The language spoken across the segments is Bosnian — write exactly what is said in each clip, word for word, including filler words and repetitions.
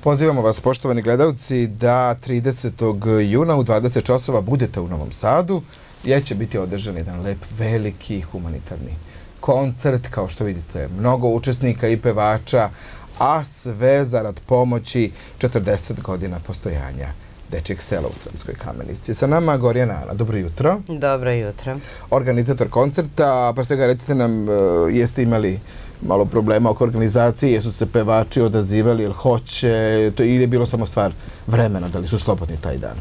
Pozivamo vas, poštovani gledalci, da tridesetog juna u dvadeset časova budete u Novom Sadu, jer će biti održan jedan lep, veliki humanitarni koncert, kao što vidite, mnogo učesnika i pevača, a sve zarad pomoći četrdeset godina postojanja Dečijeg sela u Sremskoj Kamenici. Sa nama Gorjana Ana. Dobro jutro. Dobro jutro. Organizator koncerta, pa svega recite nam, jeste imali malo problema oko organizacije, jesu se pevači odazivali, jel hoće, to ili je bilo samo stvar vremena, da li su slobodni taj dan?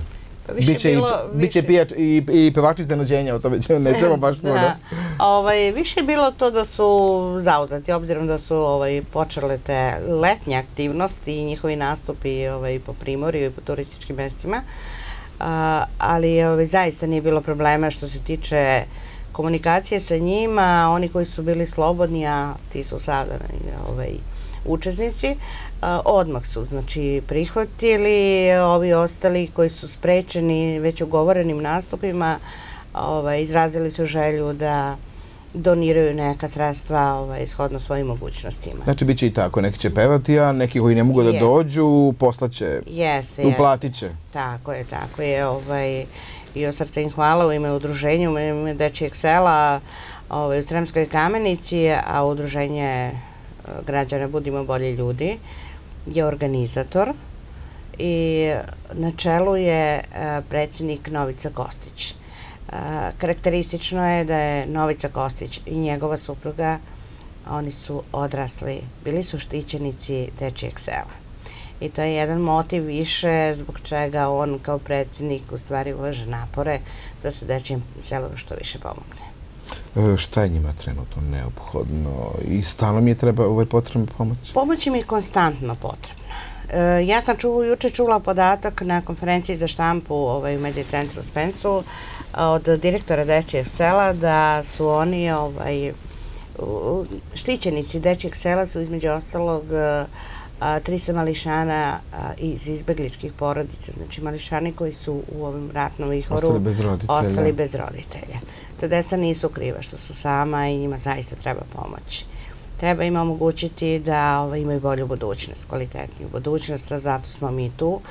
Biće i pevači iznenađenja, o tome nećemo baš puno. Više je bilo to da su zauzeti, obzirom da su počele te letnje aktivnosti i njihovi nastupi po Primorju i po turističkim mestima, ali zaista nije bilo problema što se tiče komunikacije sa njima. Oni koji su bili slobodni, a ti su sada učesnici, odmah su prihvatili. Ovi ostali koji su sprečeni već ugovorenim nastupima izrazili su želju da doniraju neka sredstva shodno svojim mogućnostima. Znači, bit će i tako, neki će pevati, a neki koji ne mogu da dođu, poslaće, uplatit će. Tako je, tako je. I od srca im hvala u ime udruženja, u ime Dečijeg sela u Sremskoj Kamenici, a udruženje građana Budimo bolji ljudi je organizator i na čelu je predsjednik Novica Kostić. Karakteristično je da je Novica Kostić i njegova supruga, oni su odrasli, bili su štićenici Dečijeg sela. I to je jedan motiv više zbog čega on kao predsjednik u stvari ulaže napore da se Dečijem selu što više pomogne. Šta je njima trenutno neophodno i stalno mi je potrebna pomoć? Pomoć im je konstantno potrebna. Ja sam juče čula podatak na konferenciji za štampu u Medija centru u Spensu od direktora Dečijeg sela da su oni štićenici Dečijeg sela su između ostalog trista mališana iz izbegličkih porodica, znači mališani koji su u ovom ratnom vihoru ostali bez roditelja. Te deca nisu kriva što su sama i njima zaista treba pomoći. Treba im omogućiti da imaju bolju budućnost, kvalitetniju budućnost, a zato smo mi tu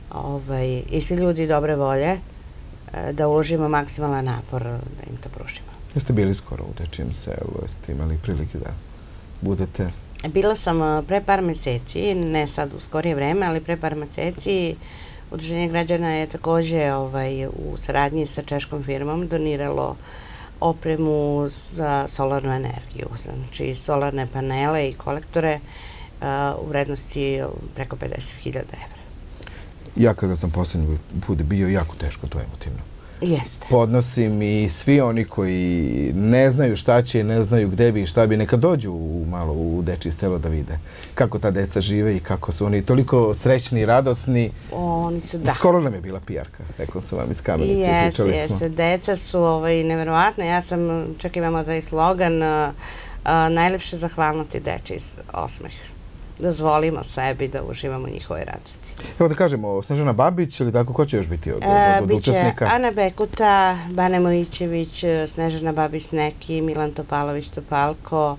i svi ljudi dobre volje da uložimo maksimalan napor da im to pružimo. Jeste bili skoro u Dečijem selu, jeste imali prilike da budete? Bila sam pre par meseci, ne sad u skorije vreme, ali pre par meseci Udruženje građana je također u saradnji sa češkom firmom doniralo opremu za solarnu energiju, znači solarne panele i kolektore u vrednosti preko pedeset hiljada evra. Ja kada sam poslednji put bio, jako teško to emotivno. Jeste. Podnosim i svi oni koji ne znaju šta će, ne znaju gde bi i šta bi, neka dođu malo u Dečije selo da vide kako ta deca žive i kako su oni toliko srećni i radosni. Oni su, da. Skoro nam je bila pijarka, rekao sam vam iz Kamenice, pričali smo. Jeste, deca su neverovatne. Ja sam, čak imamo taj slogan, najlepše zahvalnosti Dečiji osmeh. Dozvolimo sebi da uživamo u njihovoj radosti. Evo da kažemo, Snežana Babić ili tako, ko će još biti od učesnika? Biće Ana Bekuta, Bane Mojićević, Snežana Babić-Neki, Milan Topalović-Topalko,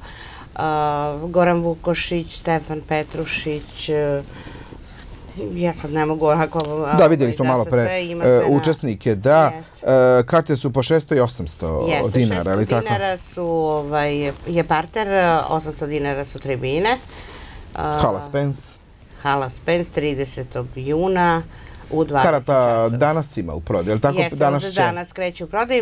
Goran Vukošić, Stefan Petrušić, ja sad ne mogu ovako... Da, vidjeli smo malo pre učesnike, da. Karte su po šesto i osamsto dinara, ali tako? šesto dinara je parter, osamsto dinara su tribine. Hala Spens. Hala Spens, tridesetog juna u dvadeset časova. Karata danas ima u prodaju, ali tako danas će? Jeste, danas kreće u prodaju.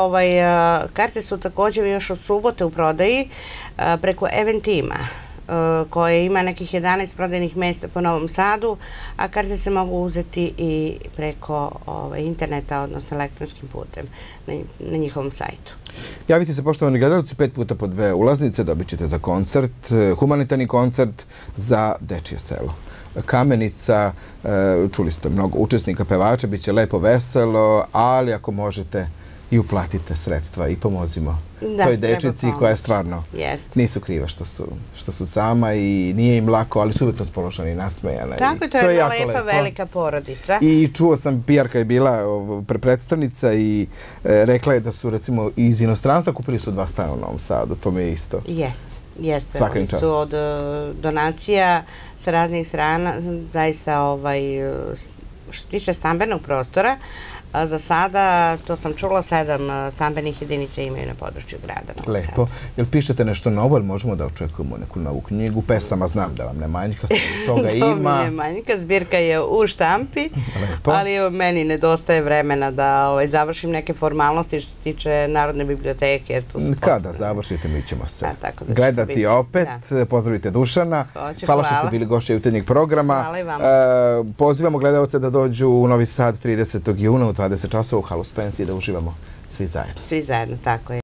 Karte su također još od subote u prodaji preko Eventima, koje ima nekih jedanaest prodajnih mjesta po Novom Sadu, a karte se mogu uzeti i preko interneta, odnosno elektronskim putem na njihovom sajtu. Javite se, poštovani gledalci, pet puta po dve ulaznice dobit ćete za koncert, humanitarni koncert za Dečije selo. Kamenica, čuli ste mnogo učesnika, pevača, bit će lepo, veselo, ali ako možete i uplatite sredstva i pomozimo toj dečici koja stvarno nisu kriva što su sama i nije im lako, ali su uvijek raspoloženi i nasmejana. Tako, to je jedna lepa, velika porodica. I čuo sam, pijarka je bila predstavnica i rekla je da su recimo iz inostranstva kupili su dva stana u Novom Sadu, to mi je isto Jeste, Svaka im oni čast. su od donacija sa raznih strana, zaista što se tiče stambenog prostora, za sada, to sam čula, sedam stambenih jedinica imaju na području grada. Lepo. Jel pišete nešto novo, ili možemo da očekujemo neku novu knjigu? Pesama znam da vam ne manjka, toga ima. To mi ne manjka, zbirka je u štampi, ali meni nedostaje vremena da završim neke formalnosti što se tiče Narodne biblioteke. Kada završite, mi ćemo se gledati opet. Pozdravite Dušana. Hvala što ste bili gošća jutarnjeg programa. Hvala i vama. Pozivamo gledalce da dođu u Novi Sad tridesetog juna u dvadeset časova u Halu Spensi da uživamo svi zajedno. Svi zajedno, tako je.